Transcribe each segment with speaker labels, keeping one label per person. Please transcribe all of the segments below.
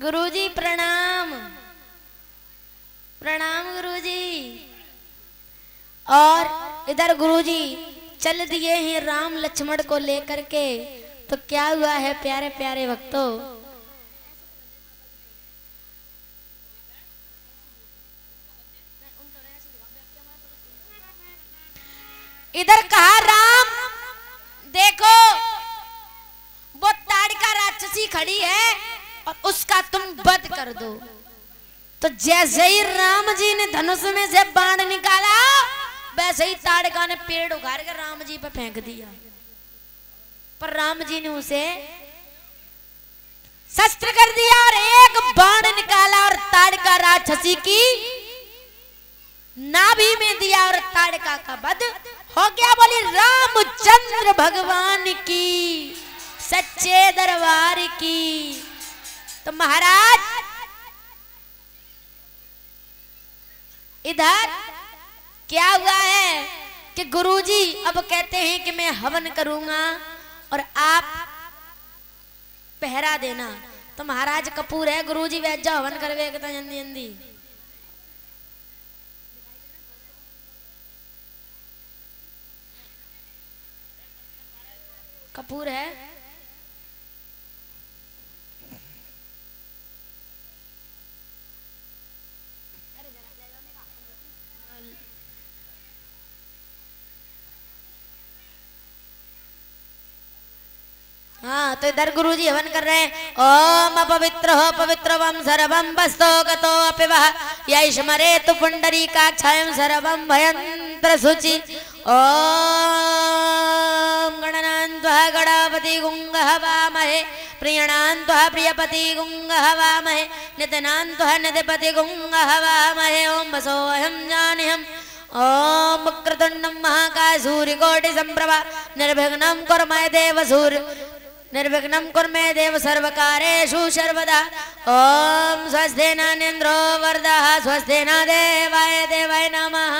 Speaker 1: गुरुजी प्रणाम। प्रणाम गुरुजी। और इधर गुरुजी चल दिए हैं राम लक्ष्मण को लेकर के। तो क्या हुआ है प्यारे प्यारे भक्तों, इधर कहा राम देखो वो ताड़का राक्षसी खड़ी है और उसका तुम वध कर दो। तो जैसे ही राम जी ने धनुष में से बाण निकाला वैसे ही ताड़का ने पेड़ उखाड़ कर राम जी पे फेंक दिया। पर राम जी ने उसे शस्त्र कर दिया और एक बाण निकाला और ताड़का राक्षसी की नाभि में दिया और ताड़का का वध हो गया। बोली रामचंद्र भगवान की सच्चे दरबार की। तो महाराज इधर क्या हुआ है कि गुरुजी अब कहते हैं कि मैं हवन करूंगा और आप पहरा देना। तो महाराज कपूर है गुरुजी वैज जाओ हवन करवे जल्दी जल्दी। कपूर है हाँ। तो इधर गुरुजी हवन कर रहे हैं। ओम अपवित्र हो पवित्रवम सर्वम वस्तो गतो अपिवः यैष्मरेतु पुंडरीकाक्षायं सर्वं भयंत्र शुचि। ओम गणनान्त्वा गणापति गुंग हवामहे प्रियणान्त्वा प्रियपति गुंग हवामहे निधनान्त्वा निधिपति गुंग हवामहे। ओम वसोऽहं जानीहम्। ओम वक्रतुण्डं महाकाय सूर्यकोटि संप्रभा निर्विघ्नं कुरु मे देव निर्विघ्नं कुरु मे देव सर्वकारेषु सर्वदा। ओम स्वस्ति न इन्द्रो वरदः स्वस्ति न देवाय देवाय नमः।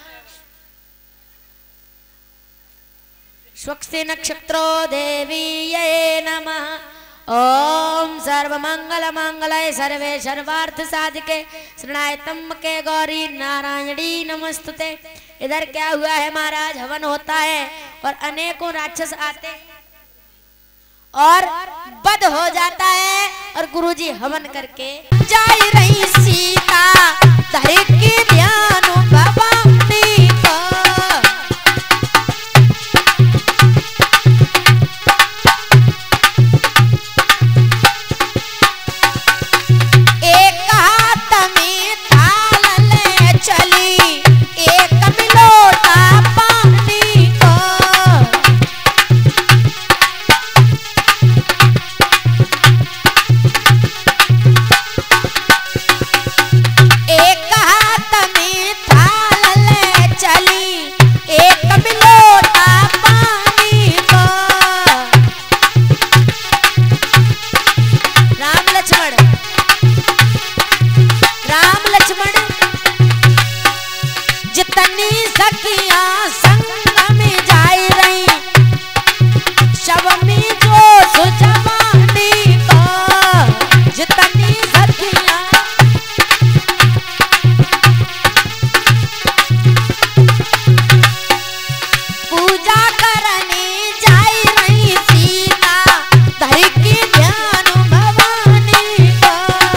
Speaker 1: स्वस्ति नक्षत्रो देवीये नमः। ओम सर्वमंगल मंगलाय सर्वे सर्वार्थ साधिके शरणाय त्र्यंबके गौरी नारायणी नमस्तुते। इधर क्या हुआ है महाराज हवन होता है और अनेकों राक्षस आते और वध हो जाता है और गुरुजी हवन करके जाई रही सीता धर की ध्यान भवानी को। एक हाथ में थाल ले चली एक बिलोटा पानी को। एक हाथ में थाल ले चली एक बिलोटा पानी को। राम लक्ष्मण जितनी सखियां संग में जाई रही शव में जो सुजवानी को। जितनी सखियां पूजा करने जाई रही सीता धर की ध्यान भवानी को।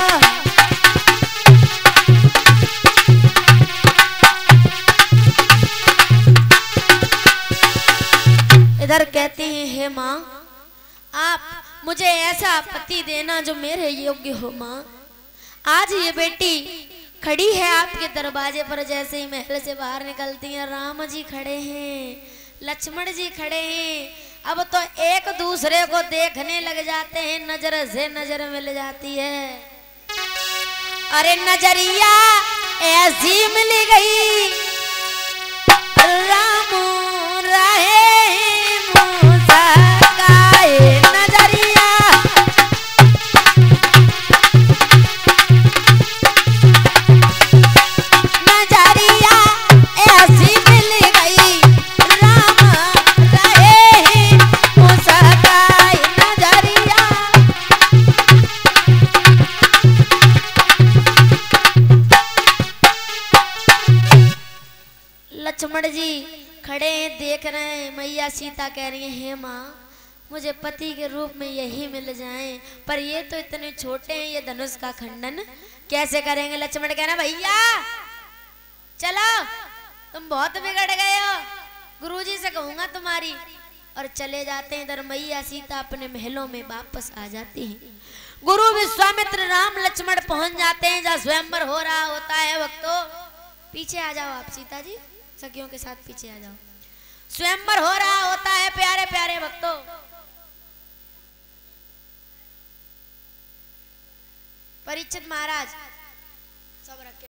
Speaker 1: इधर कहते हैं हे माँ आप मुझे ऐसा पति देना जो मेरे योग्य हो। माँ आज ये बेटी खड़ी है आपके दरवाजे पर, जैसे ही महल से बाहर निकलती हैं राम जी खड़े हैं लक्ष्मण जी खड़े हैं। अब तो एक दूसरे को देखने लग जाते हैं, नजर से नजर मिल जाती है। अरे नजरिया ऐसी मिल गई राम रहे नजरिया। नजरिया ऐसी मिल गई राम रहे मुस्काए नजरिया। देख रहे हैं मैया सीता कह रही है हे माँ मुझे पति के रूप में यही मिल जाएं, पर ये तो इतने छोटे हैं, ये धनुष का खंडन कैसे करेंगे। लक्ष्मण कहना भैया चलो तुम बहुत बिगड़ गए हो, गुरुजी से कहूंगा तुम्हारी। और चले जाते हैं। इधर मैया सीता अपने महलों में वापस आ जाती हैं। गुरु विश्वामित्र राम लक्ष्मण पहुंच जाते हैं जहाँ स्वयंवर हो रहा होता है। भक्तों पीछे आ जाओ आप, सीता जी सखियों के साथ पीछे आ जाओ। स्वयंवर हो रहा होता है प्यारे प्यारे भक्तों। परीक्षित महाराज सब रखे